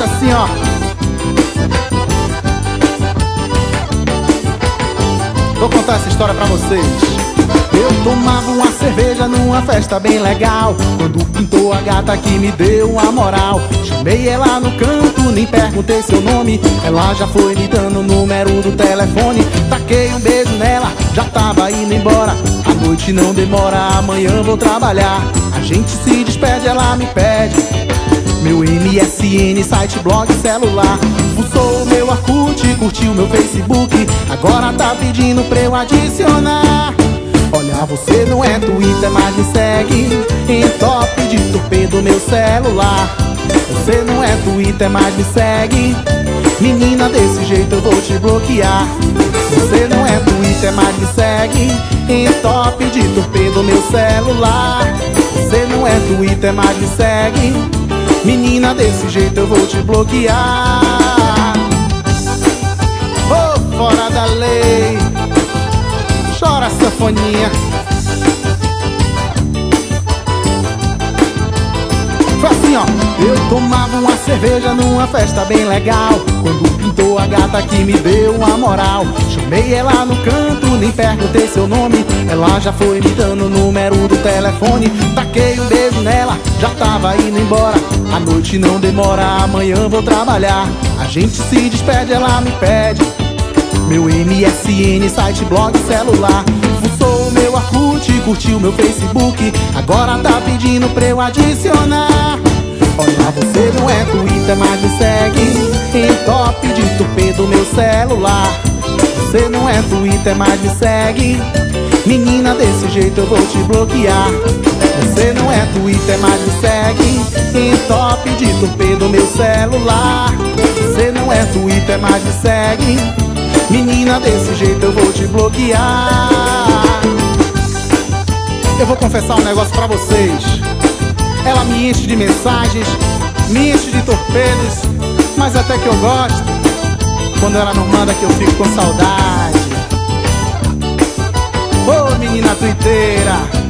faixa assim, ó. Vou contar essa história pra vocês. Eu tomava uma cerveja numa festa bem legal, quando pintou a gata que me deu a moral. Chamei ela no canto, nem perguntei seu nome, ela já foi me dando o número do telefone. Taquei um beijo nela, já tava indo embora. A noite não demora, amanhã vou trabalhar. A gente se despede, ela me pede meu MSN, site, blog, celular. Fuçou o meu Orkut, curtiu meu Facebook, agora tá pedindo pra eu adicionar. Olha, você não é Twitter, mas me segue em top de torpedo meu celular. Você não é Twitter, mas me segue. Menina, desse jeito eu vou te bloquear. Você não é Twitter, mas me segue em top de torpedo meu celular. Você não é Twitter, mas me segue. Menina, desse jeito eu vou te bloquear. Oh, fora da lei. Chora, sanfoninha. Foi assim, ó. Eu tomava uma cerveja numa festa bem legal, quando pintou a gata que me deu uma moral. Chamei ela no canto, nem perguntei seu nome, ela já foi me dando o número do telefone. Taquei um beijo nela, já tava indo embora. A noite não demora, amanhã vou trabalhar. A gente se despede, ela me pede meu MSN, site, blog, celular. Fuçou o meu Orkut, curtiu meu Facebook, agora tá pedindo pra eu adicionar. Olha, você não é Twitter, mas me segue em top de torpedo meu celular. Você não é Twitter, mas me segue. Menina, desse jeito eu vou te bloquear. Você não é Twitter, mas me segue em top de torpedo meu celular. Você não é Twitter, mas me segue. Menina, desse jeito eu vou te bloquear. Eu vou confessar um negócio pra vocês. Ela me enche de mensagens, me enche de torpedos, mas até que eu gosto. Quando ela não manda que eu fico com saudade. Ô, menina twitteira,